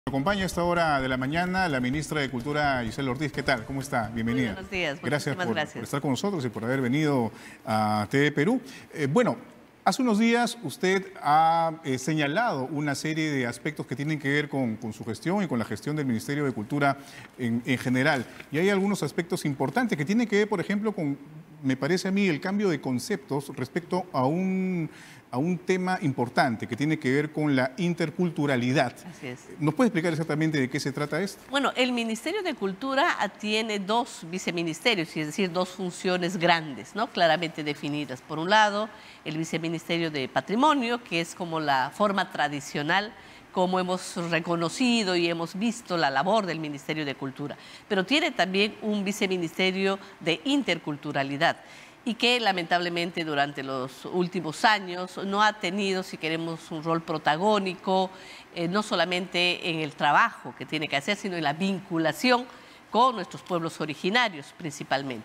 Nos acompaña a esta hora de la mañana la ministra de Cultura, Gisela Ortiz. ¿Qué tal? ¿Cómo está? Bienvenida. Muy buenos días. Gracias por Gracias. estar con nosotros y por haber venido a TV Perú. Bueno, hace unos días usted ha señalado una serie de aspectos que tienen que ver con su gestión y con la gestión del Ministerio de Cultura en general. Y hay algunos aspectos importantes que tienen que ver, por ejemplo, con, me parece a mí, el cambio de conceptos respecto a un tema importante que tiene que ver con la interculturalidad. Así es. ¿Nos puede explicar exactamente de qué se trata esto? Bueno, el Ministerio de Cultura tiene dos viceministerios, es decir, dos funciones grandes, ¿no? Claramente definidas. Por un lado, el Viceministerio de Patrimonio, que es como la forma tradicional, como hemos reconocido y hemos visto la labor del Ministerio de Cultura. Pero tiene también un Viceministerio de Interculturalidad, y que lamentablemente durante los últimos años no ha tenido, si queremos, un rol protagónico, no solamente en el trabajo que tiene que hacer, sino en la vinculación con nuestros pueblos originarios principalmente.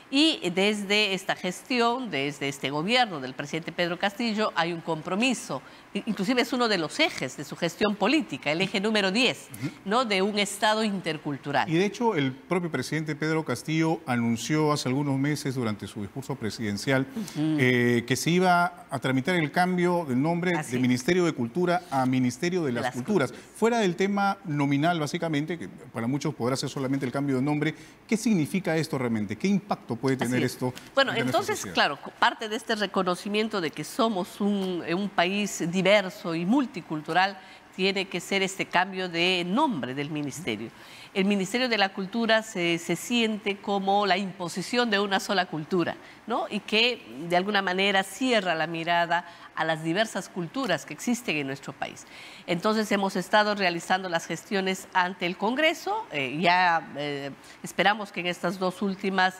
Y desde esta gestión, desde este gobierno del presidente Pedro Castillo, hay un compromiso, inclusive es uno de los ejes de su gestión política, el eje número 10, ¿no? De un Estado intercultural. Y de hecho el propio presidente Pedro Castillo anunció hace algunos meses durante su discurso presidencial que se iba a tramitar el cambio del nombre de Ministerio de Cultura a Ministerio de las Culturas. Fuera del tema nominal, básicamente, que para muchos podrá ser solamente el cambio de nombre, ¿qué significa esto realmente? ¿Qué impacto puede tener esto? Bueno, entonces, claro, parte de este reconocimiento de que somos un país diverso y multicultural tiene que ser este cambio de nombre del ministerio. El Ministerio de la Cultura se siente como la imposición de una sola cultura, ¿no? Y que de alguna manera cierra la mirada a las diversas culturas que existen en nuestro país. Entonces hemos estado realizando las gestiones ante el Congreso, esperamos que en estas dos últimas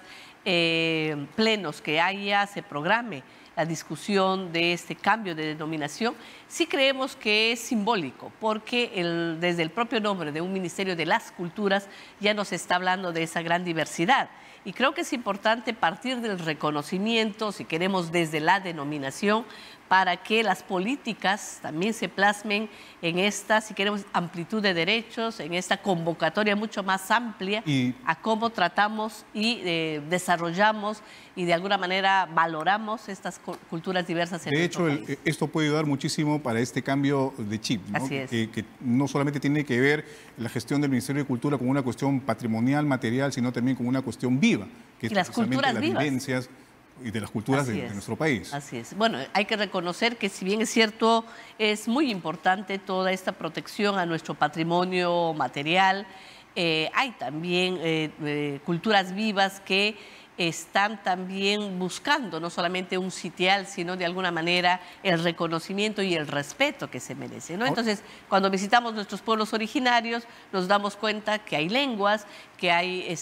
plenos que haya se programe la discusión de este cambio de denominación. Sí creemos que es simbólico, porque desde el propio nombre de un Ministerio de las Culturas ya nos está hablando de esa gran diversidad. Y creo que es importante partir del reconocimiento, si queremos desde la denominación, para que las políticas también se plasmen en esta, si queremos, amplitud de derechos, en esta convocatoria mucho más amplia a cómo tratamos y desarrollamos y de alguna manera valoramos estas culturas diversas en nuestro país. De hecho, esto puede ayudar muchísimo para este cambio de chip, ¿no? Así es. Que no solamente tiene que ver la gestión del Ministerio de Cultura con una cuestión patrimonial, material, sino también con una cuestión viva, que es las culturas vivas. Vivencias y de las culturas de nuestro país. Así es. Bueno, hay que reconocer que si bien es cierto, es muy importante toda esta protección a nuestro patrimonio material, hay también culturas vivas que están también buscando no solamente un sitial, sino de alguna manera el reconocimiento y el respeto que se merece, ¿no? Entonces, cuando visitamos nuestros pueblos originarios, nos damos cuenta que hay lenguas, que hay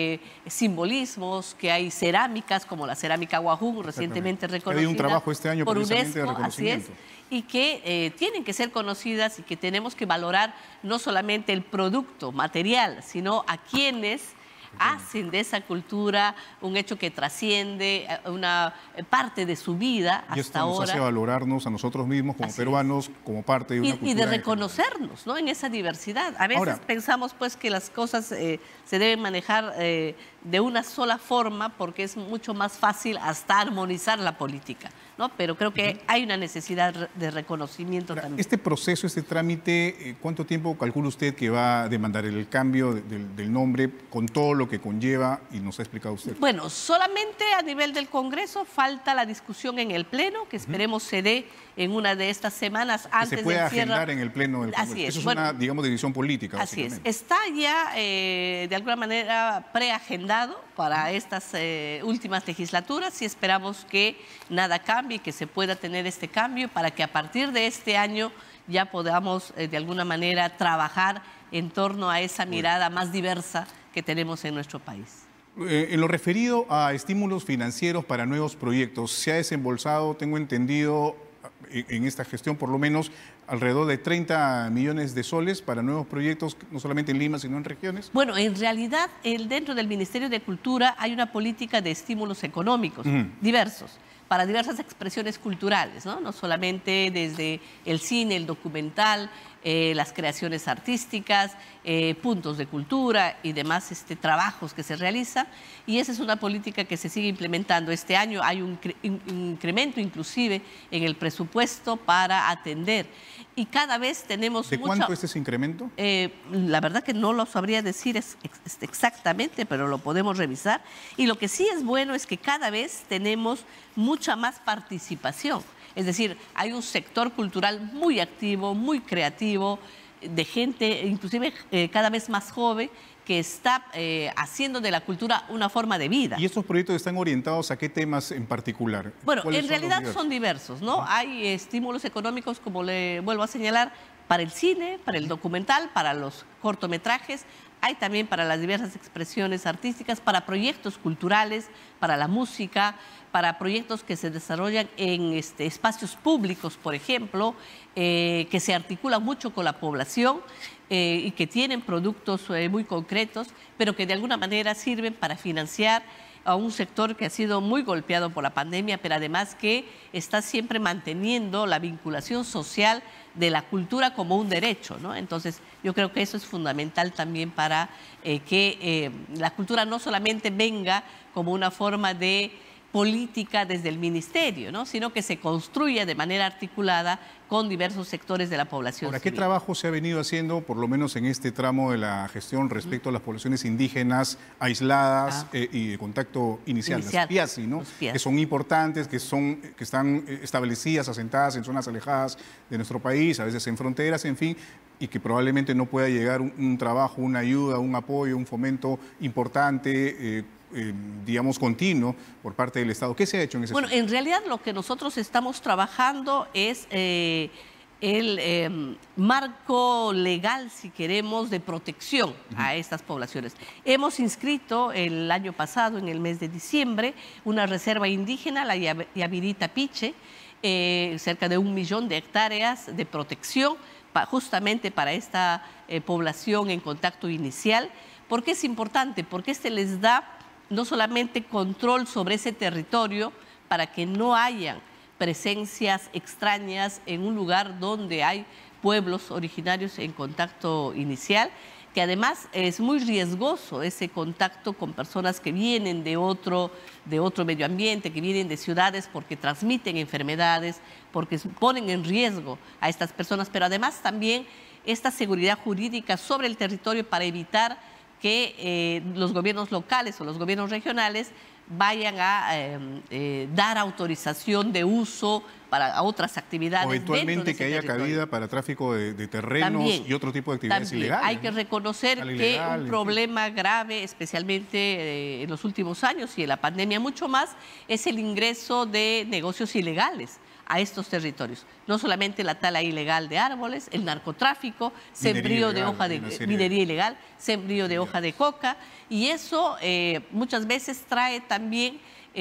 simbolismos, que hay cerámicas, como la cerámica Wahoo, recientemente reconocida. Hay un trabajo este año por precisamente UNESCO, de reconocimiento. así es, y que tienen que ser conocidas y que tenemos que valorar no solamente el producto material, sino a quienes hacen de esa cultura un hecho que trasciende una parte de su vida hasta ahora. Y esto nos hace valorarnos a nosotros mismos como peruanos, como parte de una cultura. Y de reconocernos, ¿no? En esa diversidad. A veces pensamos pues que las cosas se deben manejar de una sola forma porque es mucho más fácil hasta armonizar la política, ¿no? Pero creo que hay una necesidad de reconocimiento también. Este proceso, este trámite, ¿cuánto tiempo calcula usted que va a demandar el cambio del nombre con todo lo que conlleva y nos ha explicado usted? Bueno, solamente a nivel del Congreso falta la discusión en el Pleno, que esperemos se dé en una de estas semanas antes del cierre. Se puede agendar en el Pleno del Congreso. Así es. Eso es una, digamos, decisión política, básicamente. Así es. Está ya, de alguna manera, preagendado para estas últimas legislaturas y esperamos que nada cambie, que se pueda tener este cambio para que a partir de este año ya podamos, de alguna manera, trabajar en torno a esa mirada más diversa que tenemos en nuestro país. En lo referido a estímulos financieros para nuevos proyectos, se ha desembolsado, tengo entendido, en esta gestión por lo menos alrededor de 30 millones de soles para nuevos proyectos, no solamente en Lima, sino en regiones. Bueno, en realidad, dentro del Ministerio de Cultura hay una política de estímulos económicos diversos, para diversas expresiones culturales, ¿no? No solamente desde el cine, el documental, las creaciones artísticas, puntos de cultura y demás trabajos que se realizan. Y esa es una política que se sigue implementando. Este año hay un incremento inclusive en el presupuesto para atender. Y cada vez tenemos ¿De cuánto es ese incremento? La verdad que no lo sabría decir exactamente, pero lo podemos revisar. Y lo que sí es bueno es que cada vez tenemos mucha más participación. Es decir, hay un sector cultural muy activo, muy creativo, de gente inclusive cada vez más joven, que está haciendo de la cultura una forma de vida. ¿Y estos proyectos están orientados a qué temas en particular? Bueno, en realidad son diversos, ¿no? Hay estímulos económicos, como le vuelvo a señalar, para el cine, para el documental, para los cortometrajes. Hay también para las diversas expresiones artísticas, para proyectos culturales, para la música, para proyectos que se desarrollan en espacios públicos, por ejemplo, que se articulan mucho con la población y que tienen productos muy concretos, pero que de alguna manera sirven para financiar a un sector que ha sido muy golpeado por la pandemia, pero además que está siempre manteniendo la vinculación social de la cultura como un derecho, ¿no? Entonces, yo creo que eso es fundamental también para que la cultura no solamente venga como una forma de política desde el ministerio, ¿no? Sino que se construya de manera articulada con diversos sectores de la población Ahora, civil. ¿qué trabajo se ha venido haciendo, por lo menos en este tramo de la gestión, respecto a las poblaciones indígenas aisladas y de contacto inicial, las PIACI, ¿no? Que son importantes, que están establecidas, asentadas en zonas alejadas de nuestro país, a veces en fronteras, en fin, y que probablemente no pueda llegar un trabajo, una ayuda, un apoyo, un fomento importante, digamos, continuo por parte del Estado. ¿Qué se ha hecho en ese sentido? En realidad lo que nosotros estamos trabajando es el marco legal, si queremos, de protección a estas poblaciones. Hemos inscrito el año pasado, en el mes de diciembre, una reserva indígena, la Yavirita Piche, cerca de 1 millón de hectáreas de protección, justamente para esta población en contacto inicial. ¿Por qué es importante? Porque les da no solamente control sobre ese territorio para que no hayan presencias extrañas en un lugar donde hay pueblos originarios en contacto inicial, que además es muy riesgoso ese contacto con personas que vienen de otro medio ambiente, que vienen de ciudades, porque transmiten enfermedades, porque ponen en riesgo a estas personas, pero además también esta seguridad jurídica sobre el territorio para evitar que los gobiernos locales o los gobiernos regionales vayan a dar autorización de uso para otras actividades. O eventualmente que haya cabida para tráfico de terrenos también, y otro tipo de actividades ilegales. Hay que reconocer que un problema grave, especialmente en los últimos años y en la pandemia mucho más, es el ingreso de negocios ilegales a estos territorios. No solamente la tala ilegal de árboles, el narcotráfico, sembrío de hoja de minería ilegal, sembrío de hoja de coca, y eso muchas veces trae también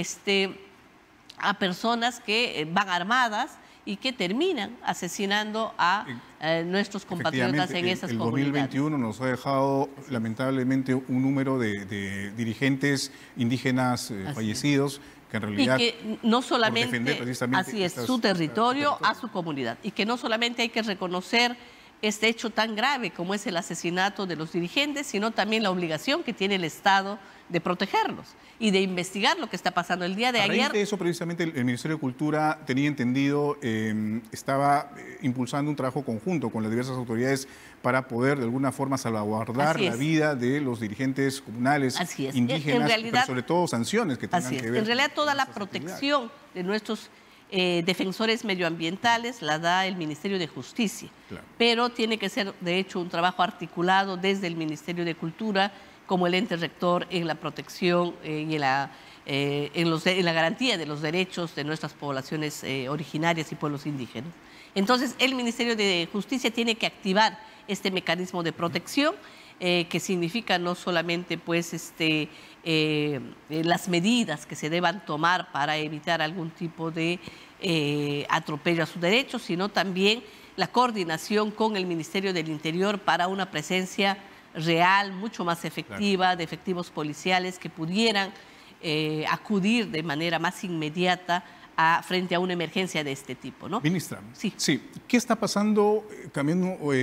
a personas que van armadas y que terminan asesinando a nuestros compatriotas en esas comunidades. El 2021 nos ha dejado lamentablemente un número de dirigentes indígenas fallecidos, que en realidad, y que no solamente, así es, su territorio a su comunidad, y que no solamente hay que reconocer este hecho tan grave como es el asesinato de los dirigentes, sino también la obligación que tiene el Estado de protegerlos y de investigar lo que está pasando. El día de ayer... A raíz de eso, precisamente, el Ministerio de Cultura, tenía entendido, estaba impulsando un trabajo conjunto con las diversas autoridades para poder, de alguna forma, salvaguardar la vida de los dirigentes comunales, indígenas, pero sobre todo sanciones que tengan que ver. En realidad, toda la protección de nuestros defensores medioambientales la da el Ministerio de Justicia, pero tiene que ser, de hecho, un trabajo articulado desde el Ministerio de Cultura como el ente rector en la protección y en la garantía de los derechos de nuestras poblaciones originarias y pueblos indígenas. Entonces, el Ministerio de Justicia tiene que activar este mecanismo de protección, que significa no solamente pues, las medidas que se deban tomar para evitar algún tipo de atropello a sus derechos, sino también la coordinación con el Ministerio del Interior para una presencia real, mucho más efectiva, de efectivos policiales que pudieran acudir de manera más inmediata frente a una emergencia de este tipo, ¿no? Ministra, Sí. sí. ¿Qué está pasando, cambiando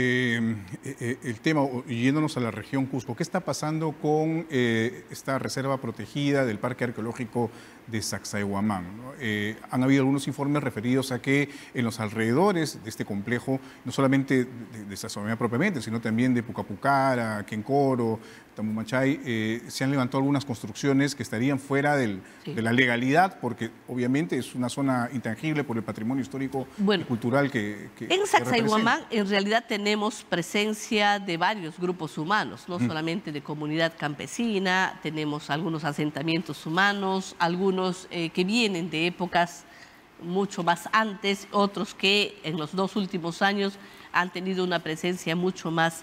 el tema y yéndonos a la región Cusco? ¿Qué está pasando con esta reserva protegida del Parque Arqueológico de Sacsayhuamán, ¿no? Han habido algunos informes referidos a que en los alrededores de este complejo, no solamente de Sacsayhuamán propiamente, sino también de Pucapucara, Quencoro, Tamumachay, se han levantado algunas construcciones que estarían fuera de la legalidad, porque obviamente es una zona intangible por el patrimonio histórico y cultural que en Sacsayhuamán en realidad tenemos presencia de varios grupos humanos, no solamente de comunidad campesina, tenemos algunos asentamientos humanos, algunos que vienen de épocas mucho más antes, otros que en los 2 últimos años han tenido una presencia mucho más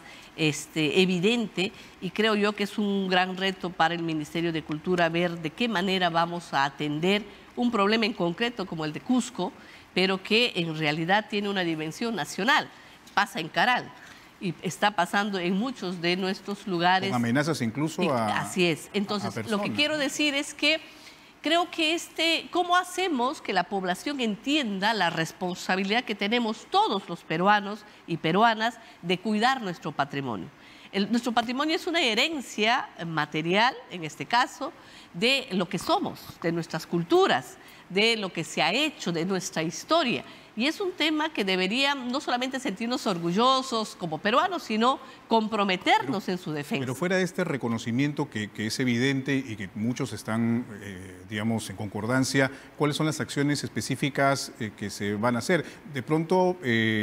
evidente, y creo yo que es un gran reto para el Ministerio de Cultura ver de qué manera vamos a atender un problema en concreto como el de Cusco, pero que en realidad tiene una dimensión nacional. Pasa en Caral y está pasando en muchos de nuestros lugares. Con amenazas incluso a Así es. Entonces, lo que quiero decir es que creo que ¿cómo hacemos que la población entienda la responsabilidad que tenemos todos los peruanos y peruanas de cuidar nuestro patrimonio? Nuestro patrimonio es una herencia material, en este caso, de lo que somos, de nuestras culturas, de lo que se ha hecho, de nuestra historia. Y es un tema que debería no solamente sentirnos orgullosos como peruanos, sino comprometernos en su defensa. Pero fuera de este reconocimiento que es evidente y que muchos están, digamos, en concordancia, ¿cuáles son las acciones específicas que se van a hacer? De pronto,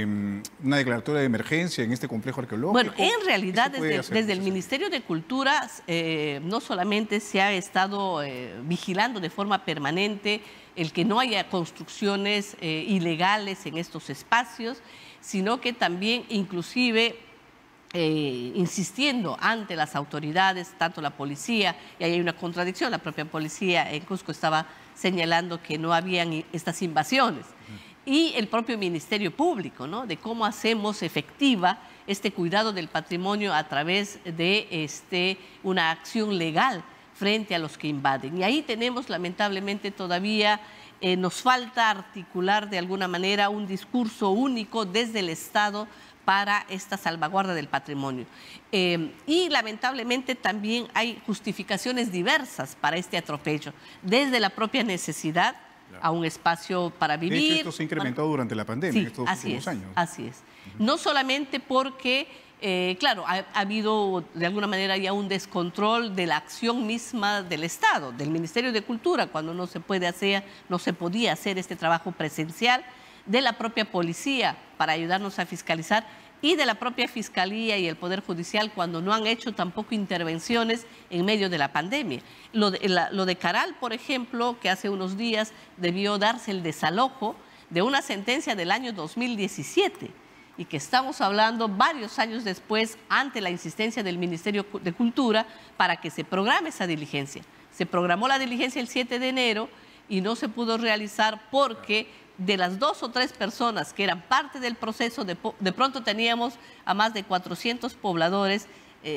una declaratoria de emergencia en este complejo arqueológico. Bueno, en realidad desde el Ministerio de Cultura no solamente se ha estado vigilando de forma permanente el que no haya construcciones ilegales en estos espacios, sino que también inclusive insistiendo ante las autoridades, tanto la policía, y ahí hay una contradicción, la propia policía en Cusco estaba señalando que no habían estas invasiones, y el propio Ministerio Público, ¿no?, de cómo hacemos efectiva este cuidado del patrimonio a través de una acción legal frente a los que invaden. Y ahí tenemos, lamentablemente, todavía nos falta articular de alguna manera un discurso único desde el Estado para esta salvaguarda del patrimonio. Y lamentablemente también hay justificaciones diversas para este atropello, desde la propia necesidad a un espacio para vivir. De hecho, esto se ha incrementado durante la pandemia, en estos últimos años. Así es. No solamente porque claro, ha habido de alguna manera ya un descontrol de la acción misma del Estado, del Ministerio de Cultura, cuando no se podía hacer este trabajo presencial, de la propia policía para ayudarnos a fiscalizar, y de la propia Fiscalía y el Poder Judicial cuando no han hecho tampoco intervenciones en medio de la pandemia. Lo de Caral, por ejemplo, que hace unos días debió darse el desalojo de una sentencia del año 2017, y que estamos hablando varios años después ante la insistencia del Ministerio de Cultura para que se programe esa diligencia. Se programó la diligencia el 7 de enero y no se pudo realizar porque de las 2 o 3 personas que eran parte del proceso, de pronto teníamos a más de 400 pobladores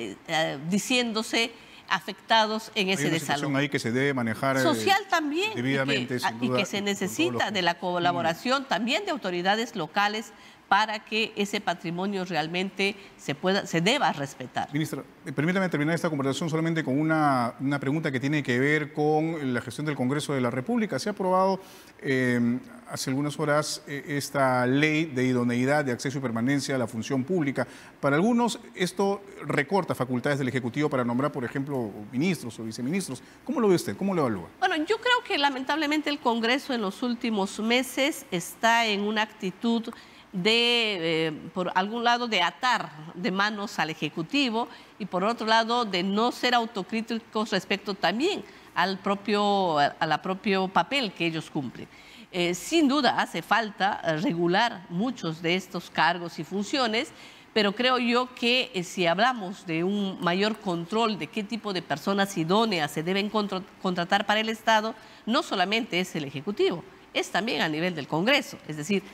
diciéndose afectados en ese desalojo. Hay que se debe manejar social también, debidamente, y que se necesita de la colaboración también de autoridades locales para que ese patrimonio realmente se deba respetar. Ministra, permítame terminar esta conversación solamente con una pregunta que tiene que ver con la gestión del Congreso de la República. Se ha aprobado hace algunas horas esta ley de idoneidad de acceso y permanencia a la función pública. Para algunos esto recorta facultades del Ejecutivo para nombrar, por ejemplo, ministros o viceministros. ¿Cómo lo ve usted? ¿Cómo lo evalúa? Bueno, yo creo que lamentablemente el Congreso en los últimos meses está en una actitud por algún lado, de atar de manos al Ejecutivo, y por otro lado, de no ser autocríticos respecto también al propio papel que ellos cumplen. Sin duda hace falta regular muchos de estos cargos y funciones, pero creo yo que si hablamos de un mayor control de qué tipo de personas idóneas se deben contratar para el Estado, no solamente es el Ejecutivo, es también a nivel del Congreso. Es decir,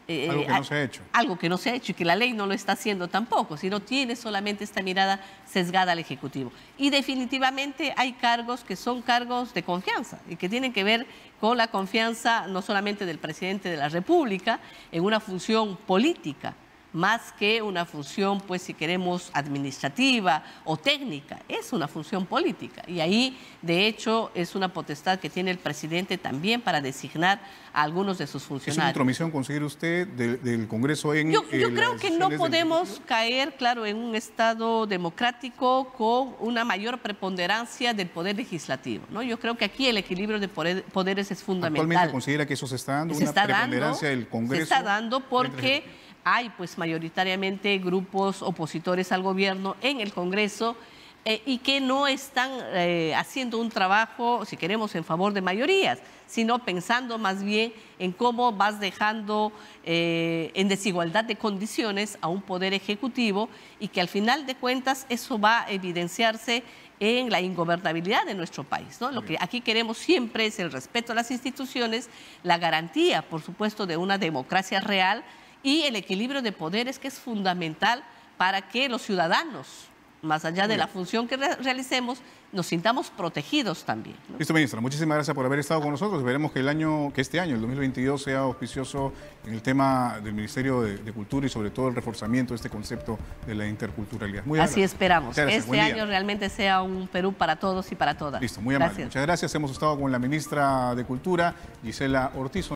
Algo que no se ha hecho. Algo que no se ha hecho y que la ley no lo está haciendo tampoco, sino tiene solamente esta mirada sesgada al Ejecutivo. Y definitivamente hay cargos que son cargos de confianza y que tienen que ver con la confianza no solamente del presidente de la República en una función política, más que una función, pues si queremos, administrativa o técnica, es una función política. Y ahí, de hecho, es una potestad que tiene el presidente también para designar a algunos de sus funcionarios. ¿Es una intromisión conseguir usted del Congreso en Yo creo que no podemos caer, claro, en un Estado democrático con una mayor preponderancia del Poder Legislativo, ¿no? Yo creo que aquí el equilibrio de poderes es fundamental. ¿Actualmente considera que eso se está dando, una preponderancia del Congreso? Se está dando porque hay pues mayoritariamente grupos opositores al gobierno en el Congreso y que no están haciendo un trabajo, si queremos, en favor de mayorías, sino pensando más bien en cómo vas dejando en desigualdad de condiciones a un poder ejecutivo y que al final de cuentas eso va a evidenciarse en la ingobernabilidad de nuestro país, ¿no? Lo que aquí queremos siempre es el respeto a las instituciones, la garantía, por supuesto, de una democracia real y el equilibrio de poderes, que es fundamental para que los ciudadanos, más allá de la función que realicemos, nos sintamos protegidos también, ¿no? Listo, ministra. Muchísimas gracias por haber estado con nosotros. Esperemos que este año, el 2022, sea auspicioso en el tema del Ministerio de Cultura y sobre todo el reforzamiento de este concepto de la interculturalidad. Muy Así esperamos. Gracias, este año realmente sea un Perú para todos y para todas. Listo, muy amable. Muchas gracias. Hemos estado con la ministra de Cultura, Gisela Ortiz.